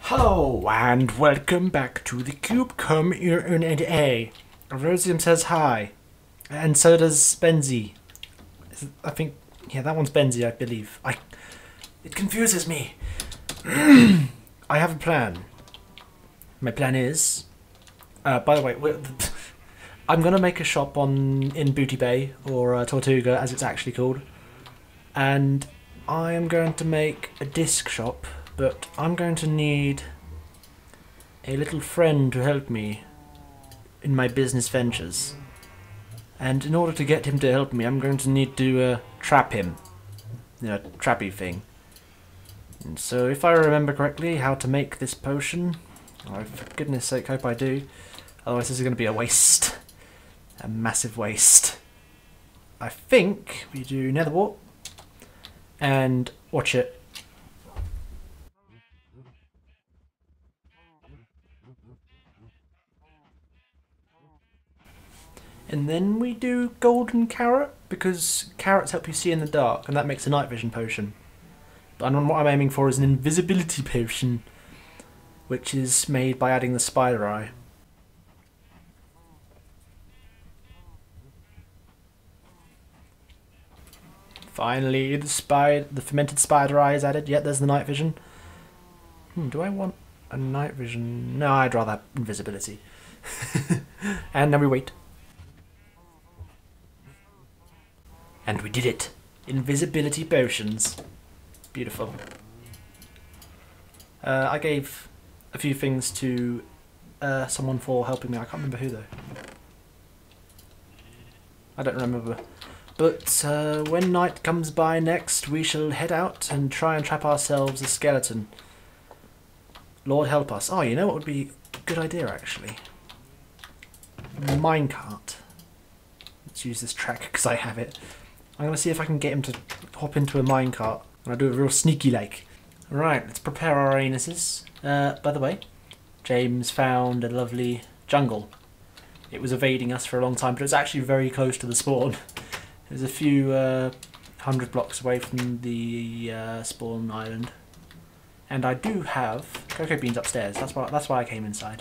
Hello and welcome back to the Cube. Come here and A. Rosium says hi, and so does Benzie. I think, yeah, that one's Benzie, I believe. It confuses me. I have a plan. My plan is, by the way, I'm gonna make a shop in Booty Bay, or Tortuga as it's actually called, and I am going to make a disc shop. But I'm going to need a little friend to help me in my business ventures. And in order to get him to help me, I'm going to need to trap him. You know, trappy thing. And so if I remember correctly how to make this potion, oh, for goodness sake, hope I do. Otherwise this is going to be a waste. A massive waste. I think we do nether wart. And watch it. And then we do golden carrot, because carrots help you see in the dark, and that makes a night vision potion. But what I'm aiming for is an invisibility potion, which is made by adding the spider eye. Finally, the fermented spider eye is added. Yet there's the night vision. Do I want a night vision? No, I'd rather have invisibility. And then we wait. And we did it! Invisibility potions. Beautiful. I gave a few things to someone for helping me. I can't remember who though. I don't remember. But when night comes by next, we shall head out and try and trap ourselves a skeleton. Lord help us. Oh, you know what would be a good idea actually? Minecart. Let's use this track because I have it. I'm going to see if I can get him to hop into a minecart. And I'll do it real sneaky like. Right, let's prepare our anuses. By the way, James found a lovely jungle. It was evading us for a long time, but it's actually very close to the spawn. There's a few 100 blocks away from the spawn island. And I do have cocoa beans upstairs. That's why I came inside.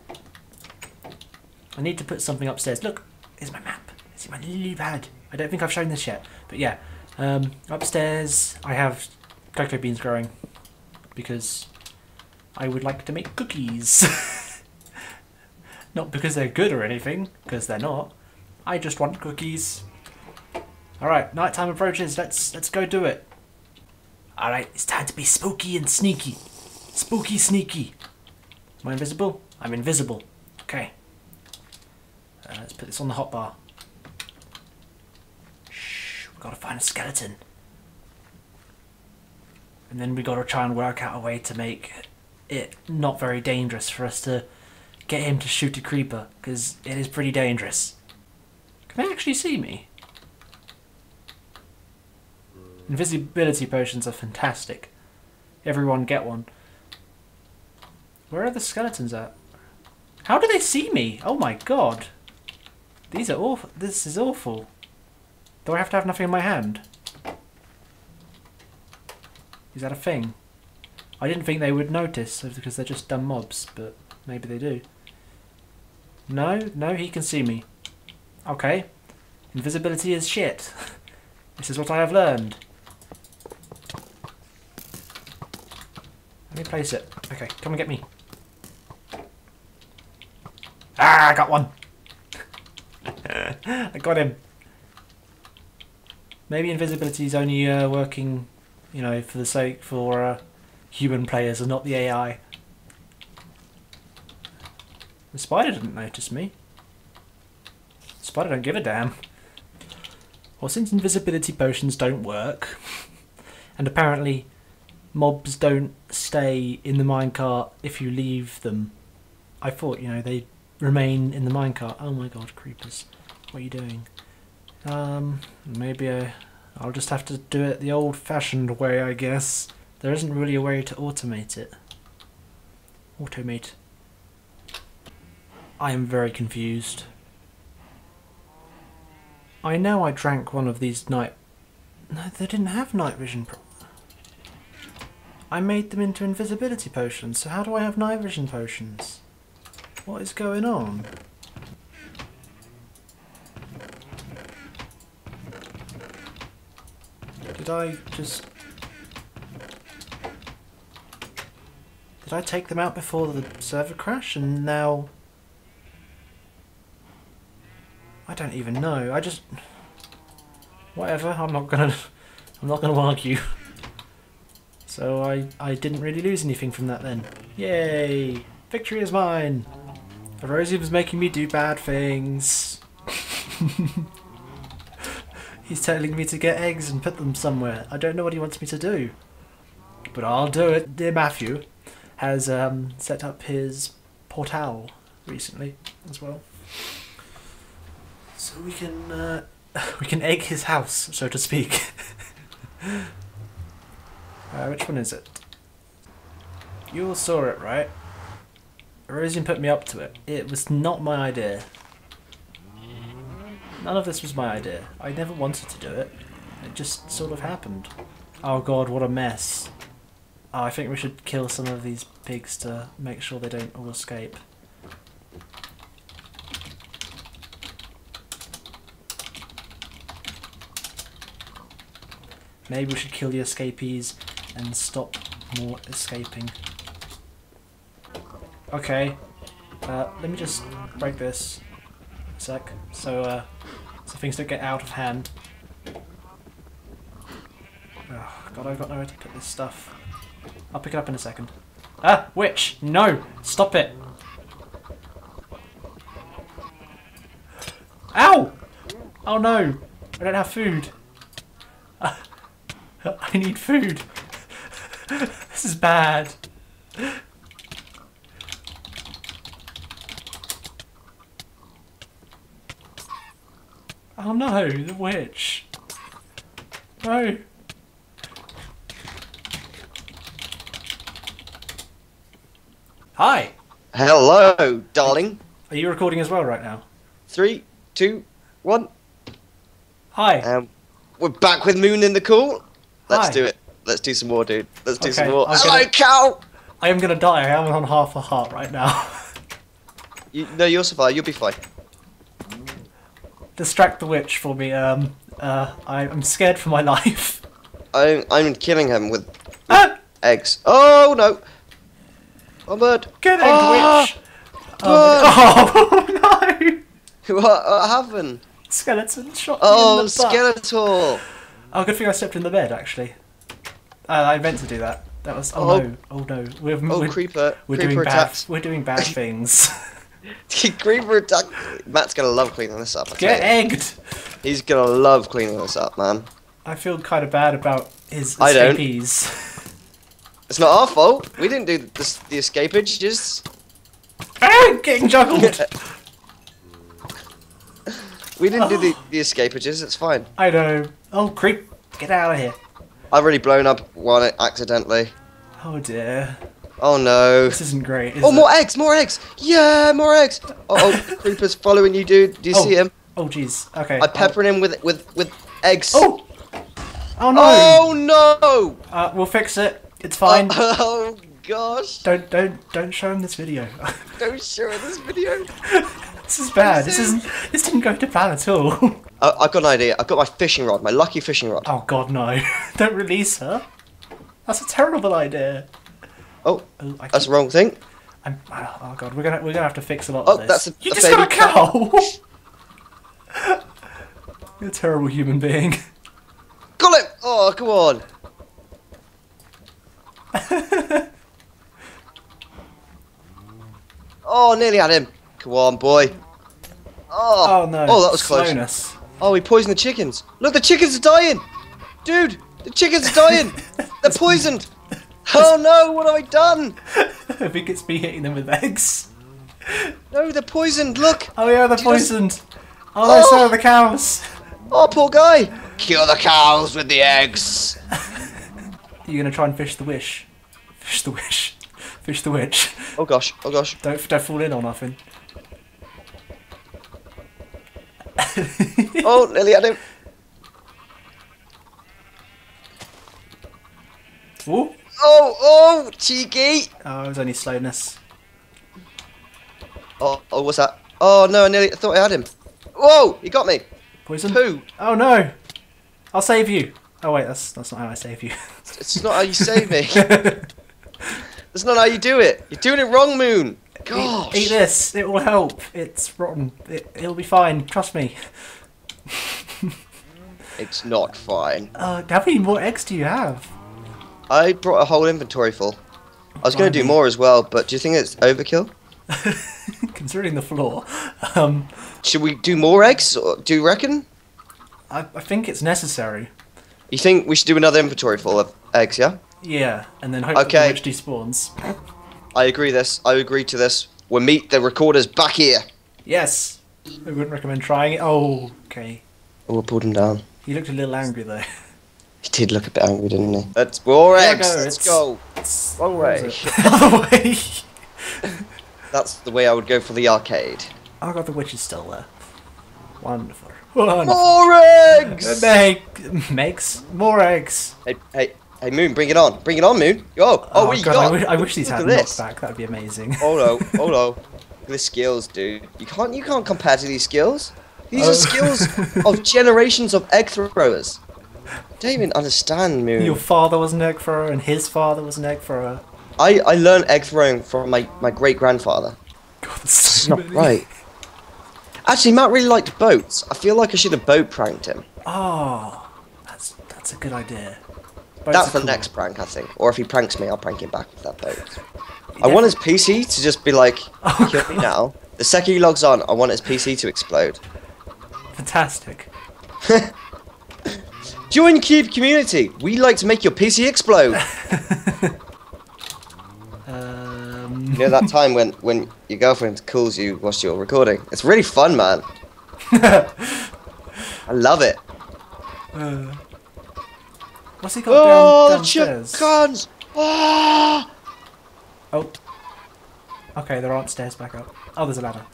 I need to put something upstairs. Look, here's my map. See my lily pad. I don't think I've shown this yet, but yeah. Upstairs I have cocoa beans growing because I would like to make cookies. Not because they're good or anything, because they're not. I just want cookies. Alright, nighttime approaches. Let's go do it. Alright, it's time to be spooky and sneaky. Spooky sneaky. Am I invisible? I'm invisible. Okay. Let's put this on the hotbar. Gotta find a skeleton. And then we gotta try and work out a way to make it not very dangerous for us to get him to shoot a creeper, because it is pretty dangerous. Can they actually see me? Invisibility potions are fantastic. Everyone get one. Where are the skeletons at? How do they see me? Oh my god. These are awful. This is awful. Do I have to have nothing in my hand? Is that a thing? I didn't think they would notice because they're just dumb mobs, but maybe they do. No, he can see me. Okay. Invisibility is shit. This is what I have learned. Let me place it. Okay, come and get me. Ah, I got one. I got him. Maybe invisibility is only working, you know, for the sake for human players and not the AI. The spider didn't notice me. The spider don't give a damn. Well, since invisibility potions don't work, and apparently mobs don't stay in the minecart if you leave them, I thought, you know, they remain in the minecart. Oh my god, creepers. What are you doing? Maybe I'll just have to do it the old-fashioned way, I guess. There isn't really a way to automate it. Automate. I am very confused. I know I drank one of these night... No, they didn't have night vision. I made them into invisibility potions, so how do I have night vision potions? What is going on? Did I just... Did I take them out before the server crash and now... I don't even know. I just... Whatever, I'm not gonna argue. So I didn't really lose anything from that then. Yay! Victory is mine! Erosium's making me do bad things. He's telling me to get eggs and put them somewhere. I don't know what he wants me to do. But I'll do it. Dear Matthew has set up his portal recently as well. So we can egg his house, so to speak. Which one is it? You all saw it, right? Erosium put me up to it. It was not my idea. None of this was my idea. I never wanted to do it. It just sort of happened. Oh god, what a mess. Oh, I think we should kill some of these pigs to make sure they don't all escape. Maybe we should kill the escapees and stop more escaping. Okay, let me just break this a sec, so things don't get out of hand. Oh, God, I've got nowhere to put this stuff. I'll pick it up in a second. Ah, witch! No! Stop it! Ow! Oh no! I don't have food. I need food. This is bad. Oh no, the witch. No. Hi. Hello, darling. Are you recording as well right now? 3, 2, 1. Hi. We're back with Moon in the Cool. Let's Hi. do it. Let's do some more, dude. Let's do some Okay, more. I'm Hello, gonna- cow! I am gonna die. I am on half a heart right now. No, you'll survive. You'll be fine. Distract the witch for me. I'm scared for my life. I'm killing him with Ah! eggs. Oh no! I'm bird. Get egged, Ah! witch! Oh no! What happened? Skeleton shot me Oh, in the butt. Skeletor! Oh, good thing I slept in the bed, actually. I meant to do that. That was... Oh. no. Oh no. Creeper! We're Creeper doing bad. attacks. We're doing bad things. Creeper attack. Matt's gonna love cleaning this up. I Get tell you. egged! He's gonna love cleaning this up, man. I feel kind of bad about his I don't. escapees. It's not our fault. We didn't do the escapages. Ah, getting juggled! We didn't do the escapages. It's fine. I know. Oh, creep! Get out of here. I've already blown up one accidentally. Oh dear. Oh no. This isn't great, is Oh, it? more eggs! More eggs! Yeah, more eggs! Oh, Creeper's following you, dude. Do you see him? Oh jeez. Okay. I peppered him with eggs. Oh! Oh no! Oh no! We'll fix it. It's fine. Oh gosh! Don't show him this video. Don't show her this video. This is bad. This didn't go to plan at all. I've got an idea. I've got my fishing rod, my lucky fishing rod. Oh god, no! Don't release her. That's a terrible idea. Oh, Oh, that's the wrong thing. oh god, we're gonna have to fix a lot Oh, of this. that's a You a just got a baby cow. You're a terrible human being. Got him! Oh, come on. Oh, nearly had him. Come on, boy. Oh, Oh no! Oh, that was close. Slowness. Oh, he poisoned the chickens. Look, the chickens are dying. Dude, the chickens are dying. They're poisoned. Oh no, what have I done? I think it's me hitting them with eggs. No, they're poisoned. Look. Oh yeah, they're Did you just- poisoned. Oh, so are the cows. Oh, poor guy. Kill the cows with the eggs. You're gonna try and fish the wish. Fish the wish. Fish the witch. Oh gosh, oh gosh. Don't fall in or nothing. Oh, nearly had him. Ooh. Oh, cheeky. Oh, it was only slowness. Oh, what's that? Oh no, I thought I had him. Whoa, he got me. Poison? Poo. Oh no! I'll save you. Oh wait, that's not how I save you. It's not how you save me. That's not how you do it. You're doing it wrong, Moon. Gosh. Eat this. It will help. It's rotten. It'll be fine. Trust me. It's not fine. How many more eggs do you have? I brought a whole inventory full. I was going to do more as well, but do you think it's overkill? Considering the floor. Should we do more eggs? Or do you reckon? I think it's necessary. You think we should do another inventory full of eggs, yeah? Yeah, and then hopefully Okay. the witch despawns. I agree to this. We'll meet the recorders back here. Yes! I wouldn't recommend trying it. Oh, okay. Oh, we pulled him down. He looked a little angry though. He did look a bit angry, didn't he? Let's more There we eggs. go, Let's it's- go. It's Wrong way. Other way. That's the way I would go for the arcade. Oh god, the witch is still there. Wonderful. Wonderful. More eggs! Makes more eggs. Hey, Moon, bring it on. Bring it on, Moon. Go. Oh, what you god, got? I wish these Look had at this. knockback. That'd be amazing. Oh no. Look at the skills, dude. You can't compare to these skills. These are skills of generations of egg throwers. I don't even understand, Moon. Your father was an egg thrower, and his father was an egg thrower. I learned egg throwing from my great grandfather. God, that's It's so not many. right. Actually, Matt really liked boats. I feel like I should have boat pranked him. Oh, that's a good idea. Boats That's are the cool. next prank, I think. Or if he pranks me, I'll prank him back with that boat. I want his PC to just be like, Oh, kill me now. The second he logs on, I want his PC to explode. Fantastic. Join Cube community. We like to make your PC explode. You know that time when your girlfriend calls you whilst you're recording? It's really fun, man. I love it. What's he got Oh, downstairs? chickens! Ah! Oh. Okay, there aren't stairs back up. Oh, there's a ladder.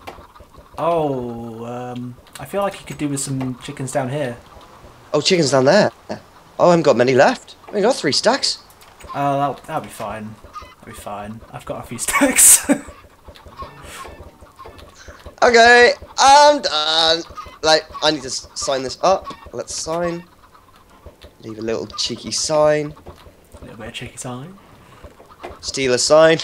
Oh, I feel like you could do with some chickens down here. Oh, chickens down there. Oh, I haven't got many left. I only got 3 stacks. Oh, that'll be fine. That'll be fine. I've got a few stacks. Okay, I'm done. Like, I need to sign this up. Let's sign. Leave a little cheeky sign. A little bit of cheeky sign. Steal a sign.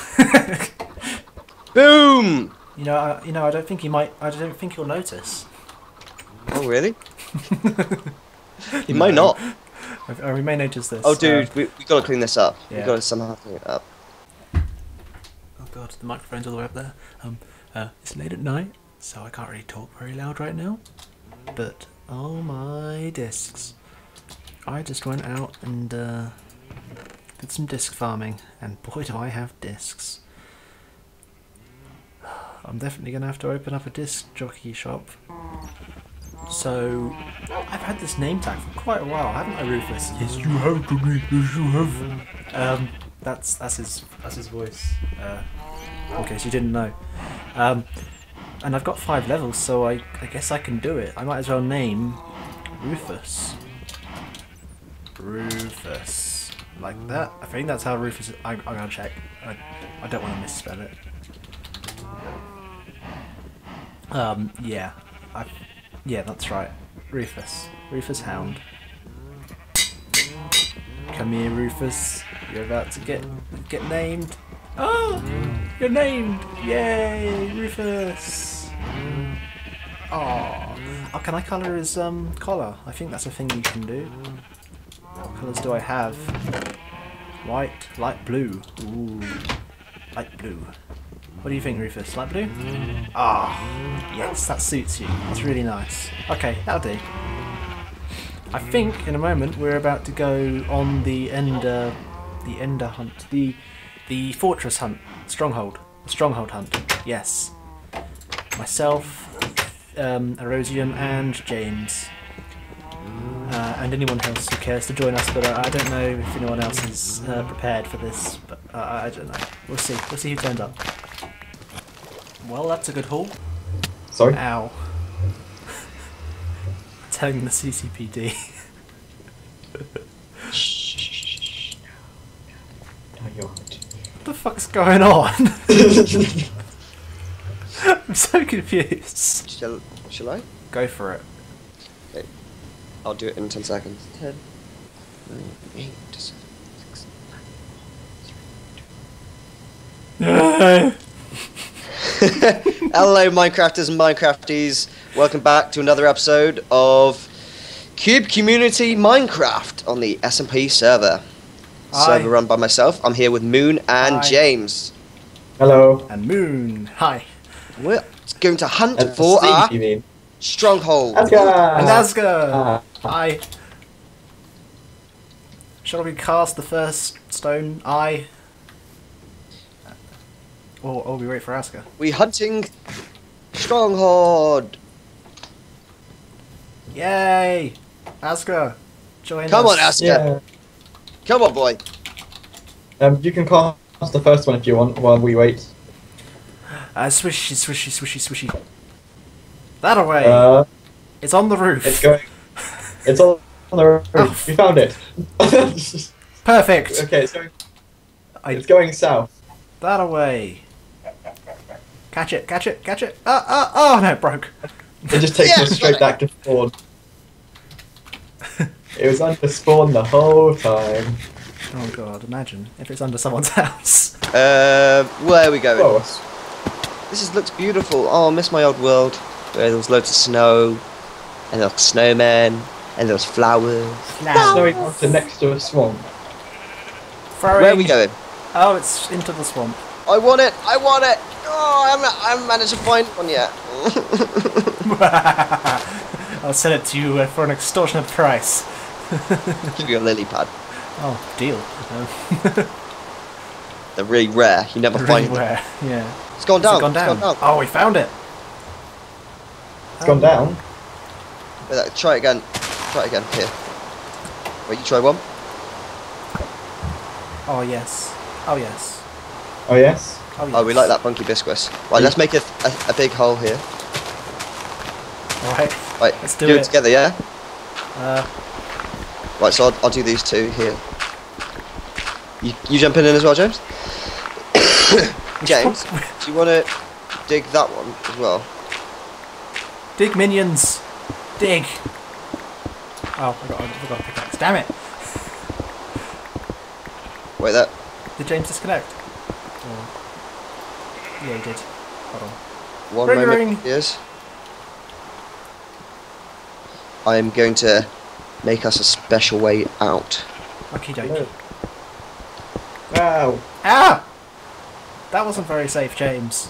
Boom! I don't think I don't think he'll notice. Oh, really? He might not. We may notice this. Oh, dude, we gotta clean this up. We yeah. gotta somehow clean it up. Oh god, the microphone's all the way up there. It's late at night, so I can't really talk very loud right now. But oh my discs! I just went out and did some disc farming, and boy do I have discs. I'm definitely gonna have to open up a disc jockey shop. So I've had this name tag for quite a while, haven't I, Rufus? Yes, you have, Tommy. Yes, you have. That's his voice. In case you didn't know. And I've got 5 levels, so I guess I can do it. I might as well name Rufus. Rufus. Like that. I think that's how Rufus... I'm gonna check. I don't want to misspell it. Yeah. Yeah, that's right. Rufus. Rufus Hound. Come here, Rufus. You're about to get named. Oh! You're named! Yay! Rufus! Oh, can I colour his collar? I think that's a thing you can do. What colours do I have? White, light blue. Ooh, light blue. What do you think, Rufus? Light blue? Ah, yes, that suits you. That's really nice. Okay, that'll do. I think in a moment we're about to go on the Ender hunt, the fortress hunt, stronghold hunt. Yes, myself, Erosium, and James, and anyone else who cares to join us. But I don't know if anyone else is prepared for this. But I don't know. We'll see. We'll see who turns up. Well, that's a good haul. Sorry? Ow. Telling the CCPD. the fuck's going on? I'm so confused. Shall I? Go for it. Okay. I'll do it in 10 seconds. 10, 9, 8, 7, 6, 5, 4, Hello, Minecrafters and Minecrafties. Welcome back to another episode of Cube Community Minecraft on the SMP server. Hi. Server run by myself. I'm here with Moon and Hi. James. Hello. And Moon. Hi. We're going to hunt And for Steve, our you mean? stronghold. And Asga. Ah. Hi. Shall we cast the first stone? Aye. Or we wait for Asga. We hunting stronghold. Yay! Asga, join Come on, us. Asga. Yeah. Come on, boy. You can cast the first one if you want while we wait. Swishy, swishy, swishy, swishy. That away. It's on the roof. It's going. It's on the roof. Oh. We found it. Perfect. Okay, it's going south. That away. Catch it, catch it, catch it. Oh no, it broke. It just takes us straight back to spawn. It was under spawn the whole time. Oh god, imagine if it's under someone's house. Where are we going? Oh, Looks beautiful. Oh, I miss my old world where there was loads of snow, and there was snowmen, and there was flowers. snowy mountain next to a swamp. Throwing. Where are we going? Oh, it's into the swamp. I want it! I want it! Oh, I haven't managed to find one yet. I'll sell it to you for an extortionate price. Give you a lily pad. Oh, deal. They're really rare. You never find them. Everywhere. Yeah. It's gone down. It's gone down. Oh, we found it. It's gone down. Wait, try it again. Try it again. Here. Wait, you try one. Oh yes. Oh yes. Oh yes. Oh yes. Oh, we like that funky biscuits. Right, let's make a big hole here. Alright. Right, Let's do it it. together, yeah? Uh, Right, so I'll do these two here. You jump in as well, James? James, do you want to dig that one as well? dig minions. Dig. Oh, I forgot a pickaxe. Damn it. Wait, that. Did James disconnect? Or... Yeah, he did. Hold on. One Ring, moment, ring. yes. I am going to make us a special way out. Okie dokie. Wow. Ah! That wasn't very safe, James.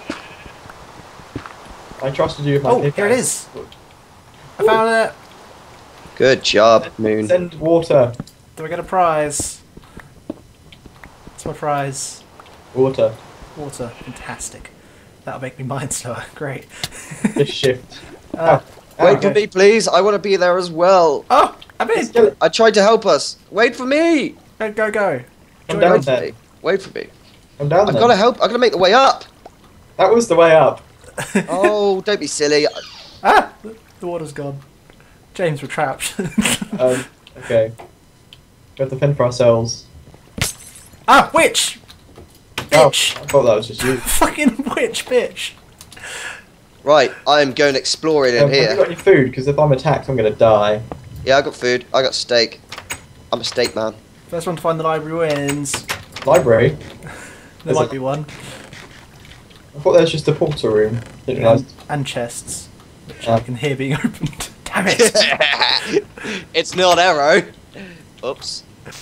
I trusted you with my Oh, pickaxe. here it is. I found it. Good job, Moon. Send water. Do I get a prize? What's my prize? Water. Water. Fantastic. That'll make me mine slower. Great. Just shift. Ah. Wait for me, please. I want to be there as well. Oh, I'm in. I tried to help us. Wait for me. Go, go, go. Come Join down Wait us. for there. me. Wait for me. Come down I've there. got to help. I've got to make the way up. That was the way up. Oh, don't be silly. Ah! The water's gone. James, we're trapped. Okay. We have to fend for ourselves. Ah, witch! Oh, Bitch! I thought that was just you. Fucking witch, bitch! Right, I'm going exploring in Have you here. got any food? Because if I'm attacked, I'm going to die. Yeah, I got food. I got steak. I'm a steak man. First one to find the library wins. Library? There Is might it- be one. I thought there was just a portal room. Didn't realise. And chests, which Ah. I can hear being opened. Damn it! It's not arrow. Oops.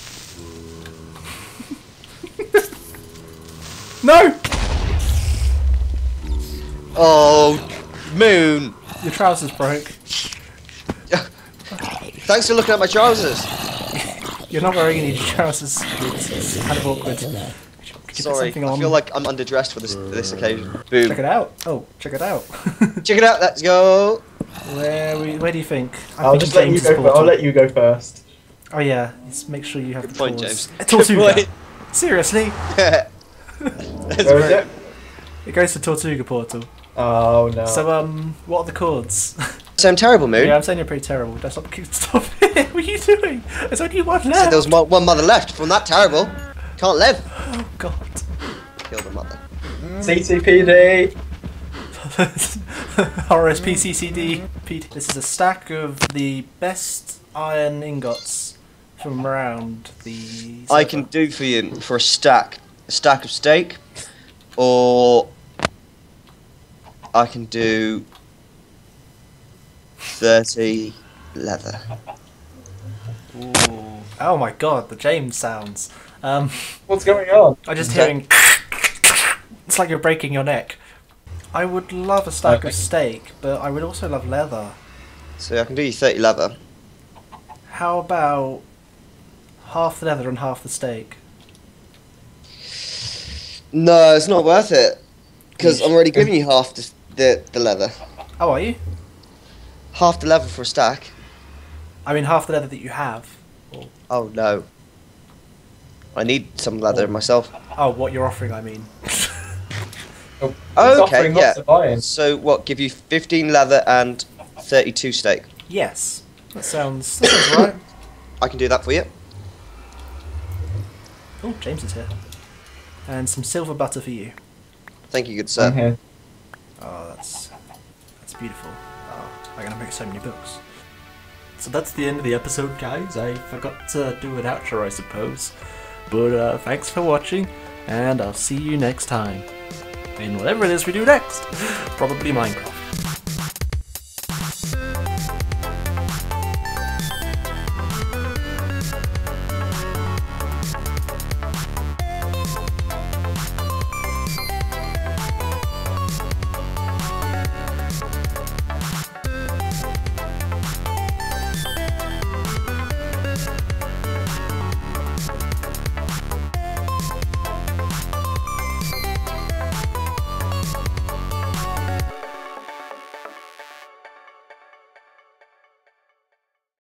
No! Oh, Moon. Your trousers broke. Thanks for looking at my trousers. You're not wearing any trousers. It's kind of awkward. Could you put Sorry, something I on? feel like I'm underdressed for this occasion. Boom. Check it out. Oh, check it out. Check it out. Let's go. Where do you think? I'll just let you James's go. portal. I'll let you go first. Oh yeah, let's make sure you have Good the point, claws. James. A Tortuga. Good Seriously? That's Where is very- it? It goes to Tortuga portal. Oh no. So what are the chords? So I'm terrible, Moon. Yeah, I'm saying you're pretty terrible. Don't stop it. What are you doing? There's only one So left. there was one mother left from that terrible. Can't live. Oh god. kill the mother. CCPD. RSPCCD. Pete. This is a stack of the best iron ingots from around the. I can do for you for a stack of steak, or I can do 30 leather. Ooh. Oh my god, the James sounds. What's going on? I'm just hearing. It's like you're breaking your neck. I would love a stack of steak, but I would also love leather. So I can do you 30 leather. How about half the leather and half the steak? No, it's not worth it. Because I'm already giving you half the leather. Oh, are you? Half the leather for a stack. I mean, half the leather that you have. Oh no. I need some leather myself. Oh, what you're offering, I mean. Oh, Okay, yeah. So what, give you 15 leather and 32 steak? Yes. That sounds right. I can do that for you. Oh, James is here. And some silver butter for you. Thank you, good I'm sir. here. Oh, that's beautiful. Oh, I'm gonna make so many books. So that's the end of the episode, guys. I forgot to do an outro, I suppose. But thanks for watching, and I'll see you next time. In whatever it is we do next. Probably Minecraft.